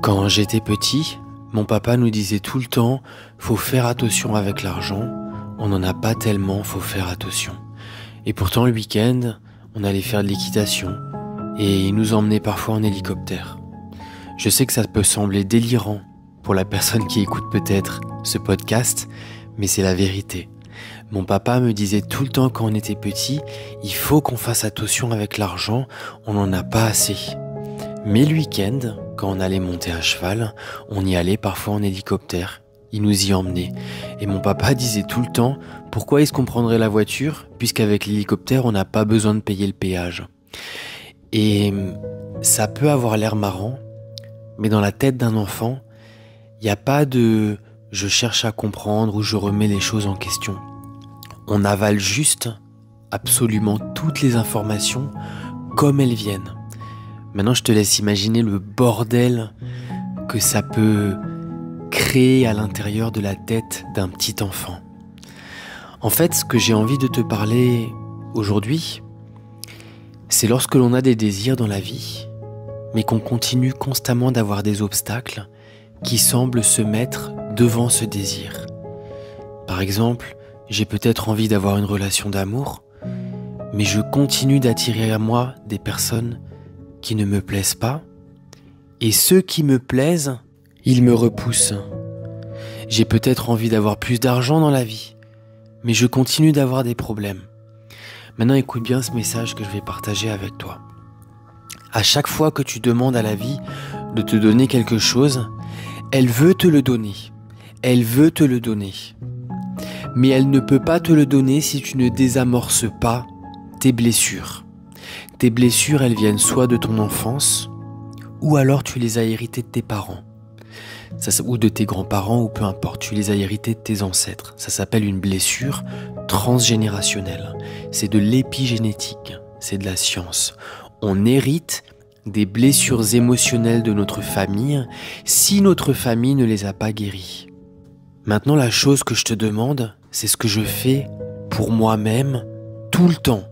Quand j'étais petit, mon papa nous disait tout le temps « Faut faire attention avec l'argent, on n'en a pas tellement, faut faire attention ». Et pourtant le week-end, on allait faire de l'équitation et il nous emmenait parfois en hélicoptère. Je sais que ça peut sembler délirant pour la personne qui écoute peut-être ce podcast, mais c'est la vérité. Mon papa me disait tout le temps quand on était petit, il faut qu'on fasse attention avec l'argent, on n'en a pas assez. Mais le week-end, quand on allait monter à cheval, on y allait parfois en hélicoptère. Il nous y emmenait. Et mon papa disait tout le temps, pourquoi est-ce qu'on prendrait la voiture, puisqu'avec l'hélicoptère, on n'a pas besoin de payer le péage. Et ça peut avoir l'air marrant, mais dans la tête d'un enfant, il n'y a pas de « je cherche à comprendre » ou « je remets les choses en question ». On avale juste absolument toutes les informations comme elles viennent. Maintenant, je te laisse imaginer le bordel que ça peut créer à l'intérieur de la tête d'un petit enfant. En fait, ce que j'ai envie de te parler aujourd'hui, c'est lorsque l'on a des désirs dans la vie, mais qu'on continue constamment d'avoir des obstacles qui semblent se mettre devant ce désir. Par exemple, j'ai peut-être envie d'avoir une relation d'amour, mais je continue d'attirer à moi des personnes qui ne me plaisent pas, et ceux qui me plaisent, ils me repoussent. J'ai peut-être envie d'avoir plus d'argent dans la vie, mais je continue d'avoir des problèmes. Maintenant, écoute bien ce message que je vais partager avec toi. À chaque fois que tu demandes à la vie de te donner quelque chose, elle veut te le donner. Elle veut te le donner. Mais elle ne peut pas te le donner si tu ne désamorces pas tes blessures. Tes blessures, elles viennent soit de ton enfance, ou alors tu les as héritées de tes parents, ou de tes grands-parents, ou peu importe, tu les as héritées de tes ancêtres. Ça s'appelle une blessure transgénérationnelle. C'est de l'épigénétique, c'est de la science. On hérite des blessures émotionnelles de notre famille si notre famille ne les a pas guéries. Maintenant, la chose que je te demande, c'est ce que je fais pour moi-même tout le temps.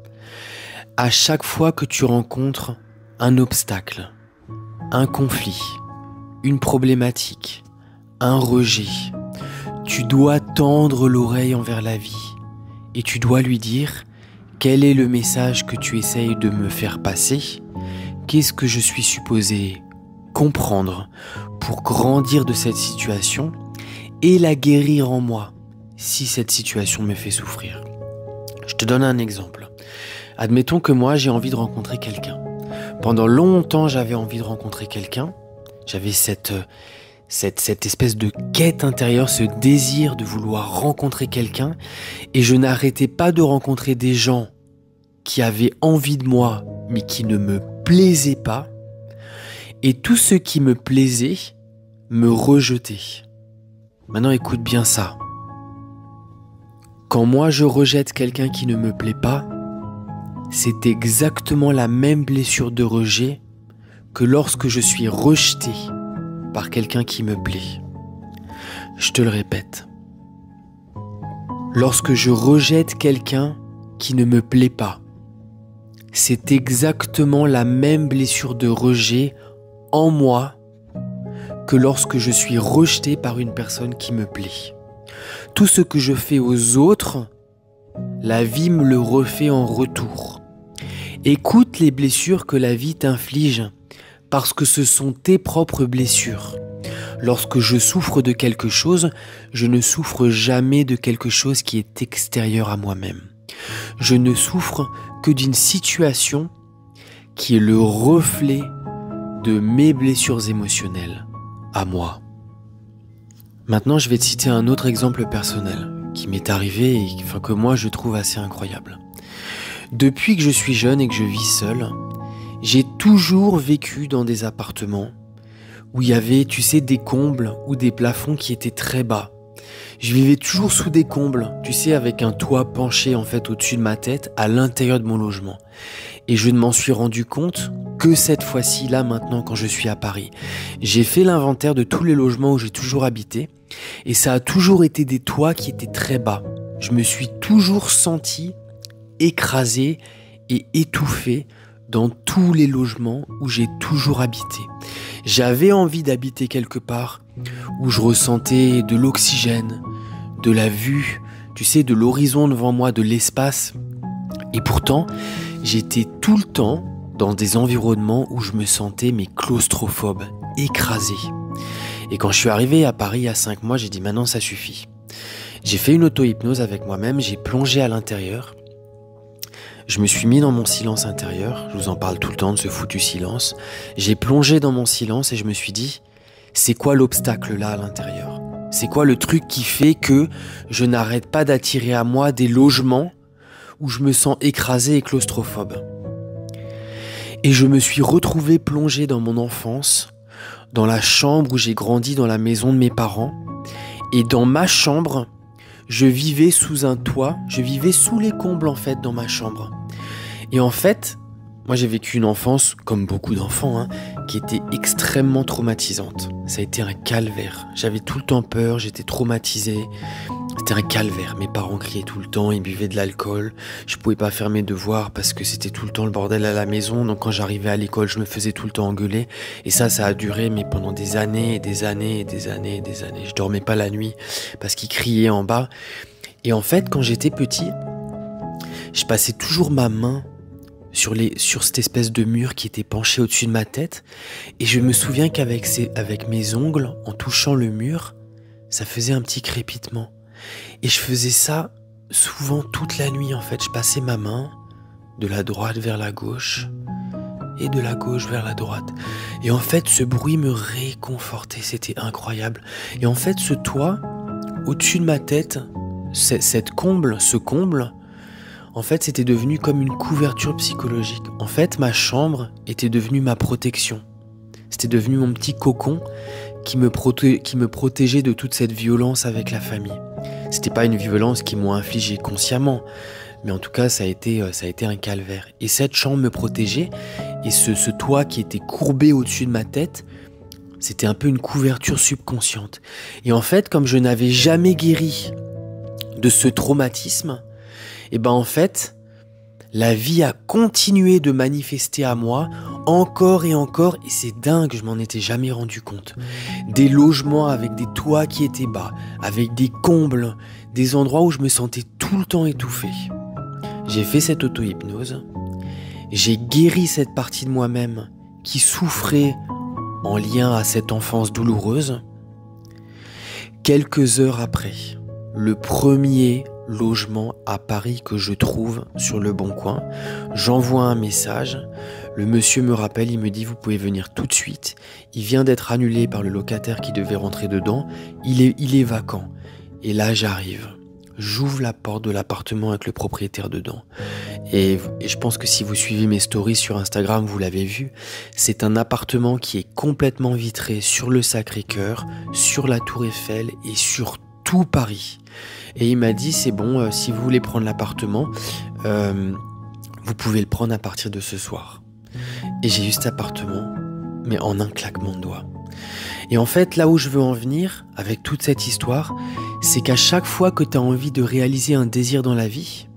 À chaque fois que tu rencontres un obstacle, un conflit, une problématique, un rejet, tu dois tendre l'oreille envers la vie et tu dois lui dire quel est le message que tu essayes de me faire passer, qu'est-ce que je suis supposé comprendre pour grandir de cette situation et la guérir en moi si cette situation me fait souffrir. Je te donne un exemple. Admettons que moi, j'ai envie de rencontrer quelqu'un. Pendant longtemps, j'avais envie de rencontrer quelqu'un. J'avais cette espèce de quête intérieure, ce désir de vouloir rencontrer quelqu'un. Et je n'arrêtais pas de rencontrer des gens qui avaient envie de moi, mais qui ne me plaisaient pas. Et tous ceux qui me plaisaient me rejetaient. Maintenant, écoute bien ça. Quand moi, je rejette quelqu'un qui ne me plaît pas, c'est exactement la même blessure de rejet que lorsque je suis rejeté par quelqu'un qui me plaît. Je te le répète. Lorsque je rejette quelqu'un qui ne me plaît pas, c'est exactement la même blessure de rejet en moi que lorsque je suis rejeté par une personne qui me plaît. Tout ce que je fais aux autres, la vie me le refait en retour. Écoute les blessures que la vie t'inflige, parce que ce sont tes propres blessures. Lorsque je souffre de quelque chose, je ne souffre jamais de quelque chose qui est extérieur à moi-même. Je ne souffre que d'une situation qui est le reflet de mes blessures émotionnelles, à moi. Maintenant, je vais te citer un autre exemple personnel qui m'est arrivé et que moi je trouve assez incroyable. Depuis que je suis jeune et que je vis seul, j'ai toujours vécu dans des appartements où il y avait, tu sais, des combles ou des plafonds qui étaient très bas. Je vivais toujours sous des combles, tu sais, avec un toit penché en fait au-dessus de ma tête à l'intérieur de mon logement. Et je ne m'en suis rendu compte que cette fois-ci, là maintenant, quand je suis à Paris. J'ai fait l'inventaire de tous les logements où j'ai toujours habité et ça a toujours été des toits qui étaient très bas. Je me suis toujours senti écrasé et étouffé dans tous les logements où j'ai toujours habité. J'avais envie d'habiter quelque part où je ressentais de l'oxygène, de la vue, tu sais, de l'horizon devant moi, de l'espace. Et pourtant, j'étais tout le temps dans des environnements où je me sentais claustrophobe, écrasé. Et quand je suis arrivé à Paris il y a 5 mois, j'ai dit maintenant ça suffit. J'ai fait une auto-hypnose avec moi-même, j'ai plongé à l'intérieur. Je me suis mis dans mon silence intérieur, je vous en parle tout le temps de ce foutu silence. J'ai plongé dans mon silence et je me suis dit, c'est quoi l'obstacle là à l'intérieur ? C'est quoi le truc qui fait que je n'arrête pas d'attirer à moi des logements où je me sens écrasé et claustrophobe ? Et je me suis retrouvé plongé dans mon enfance, dans la chambre où j'ai grandi dans la maison de mes parents. Et dans ma chambre, je vivais sous un toit, je vivais sous les combles en fait dans ma chambre. Et en fait, moi j'ai vécu une enfance, comme beaucoup d'enfants, qui était extrêmement traumatisante. Ça a été un calvaire. J'avais tout le temps peur, j'étais traumatisé. C'était un calvaire. Mes parents criaient tout le temps, ils buvaient de l'alcool. Je pouvais pas faire mes devoirs parce que c'était tout le temps le bordel à la maison. Donc quand j'arrivais à l'école, je me faisais tout le temps engueuler. Et ça a duré mais pendant des années et des années et des années et des années. Je dormais pas la nuit parce qu'ils criaient en bas. Et en fait, quand j'étais petit, je passais toujours ma main sur cette espèce de mur qui était penché au-dessus de ma tête. Et je me souviens avec mes ongles, en touchant le mur, ça faisait un petit crépitement. Et je faisais ça souvent toute la nuit en fait. Je passais ma main de la droite vers la gauche et de la gauche vers la droite. Et en fait, ce bruit me réconfortait, c'était incroyable. Et en fait, ce toit, au-dessus de ma tête, ce comble, en fait, c'était devenu comme une couverture psychologique. En fait, ma chambre était devenue ma protection. C'était devenu mon petit cocon qui me protégeait de toute cette violence avec la famille. C'était pas une violence qu'ils m'ont infligée consciemment, mais en tout cas, ça a été un calvaire. Et cette chambre me protégeait, et ce toit qui était courbé au-dessus de ma tête, c'était un peu une couverture subconsciente. Et en fait, comme je n'avais jamais guéri de ce traumatisme, et ben en fait, la vie a continué de manifester à moi encore et encore, et c'est dingue, je m'en étais jamais rendu compte. Des logements avec des toits qui étaient bas, avec des combles, des endroits où je me sentais tout le temps étouffé. J'ai fait cette auto-hypnose, j'ai guéri cette partie de moi-même qui souffrait en lien à cette enfance douloureuse. Quelques heures après, le premier logement à Paris que je trouve sur Le Bon Coin, j'envoie un message, le monsieur me rappelle, il me dit vous pouvez venir tout de suite, il vient d'être annulé par le locataire qui devait rentrer dedans, il est vacant. Et là j'arrive, j'ouvre la porte de l'appartement avec le propriétaire dedans. Et je pense que si vous suivez mes stories sur Instagram, vous l'avez vu, c'est un appartement qui est complètement vitré sur le Sacré-Cœur, sur la Tour Eiffel et sur tout Paris. Et il m'a dit c'est bon, si vous voulez prendre l'appartement, vous pouvez le prendre à partir de ce soir. Et j'ai eu cet appartement, mais en un claquement de doigts. Et en fait, là où je veux en venir avec toute cette histoire, c'est qu'à chaque fois que tu as envie de réaliser un désir dans la vie,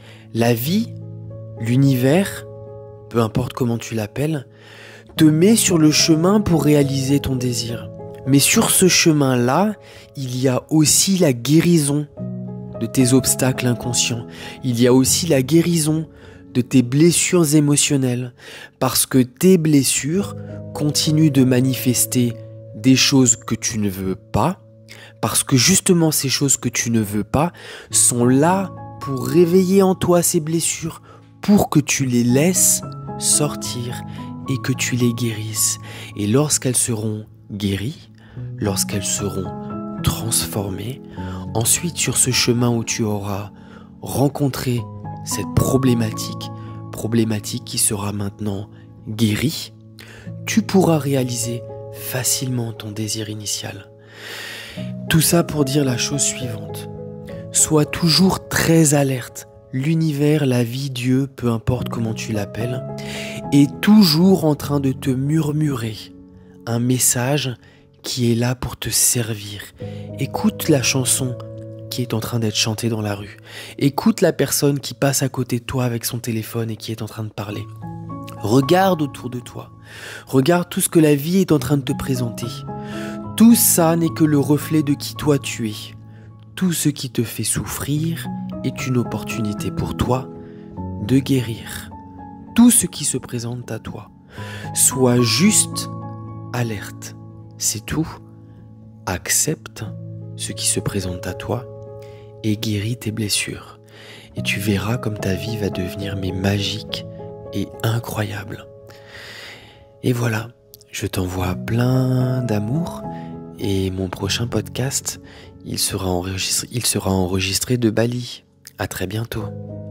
l'univers, peu importe comment tu l'appelles, te met sur le chemin pour réaliser ton désir. Mais sur ce chemin-là, il y a aussi la guérison de tes obstacles inconscients. Il y a aussi la guérison de tes blessures émotionnelles. Parce que tes blessures continuent de manifester des choses que tu ne veux pas. Parce que justement ces choses que tu ne veux pas sont là pour réveiller en toi ces blessures, pour que tu les laisses sortir et que tu les guérisses. Et lorsqu'elles seront guéries, lorsqu'elles seront transformées, ensuite sur ce chemin où tu auras rencontré cette problématique qui sera maintenant guérie, tu pourras réaliser facilement ton désir initial. Tout ça pour dire la chose suivante. Sois toujours très alerte. L'univers, la vie, Dieu, peu importe comment tu l'appelles, est toujours en train de te murmurer un message qui est là pour te servir. Écoute la chanson qui est en train d'être chantée dans la rue. Écoute la personne qui passe à côté de toi avec son téléphone et qui est en train de parler. Regarde autour de toi. Regarde tout ce que la vie est en train de te présenter. Tout ça n'est que le reflet de qui toi tu es. Tout ce qui te fait souffrir est une opportunité pour toi de guérir. Tout ce qui se présente à toi. Sois juste alerte. C'est tout. Accepte ce qui se présente à toi et guéris tes blessures. Et tu verras comme ta vie va devenir magique et incroyable. Et voilà, je t'envoie plein d'amour et mon prochain podcast, il sera enregistré de Bali. À très bientôt.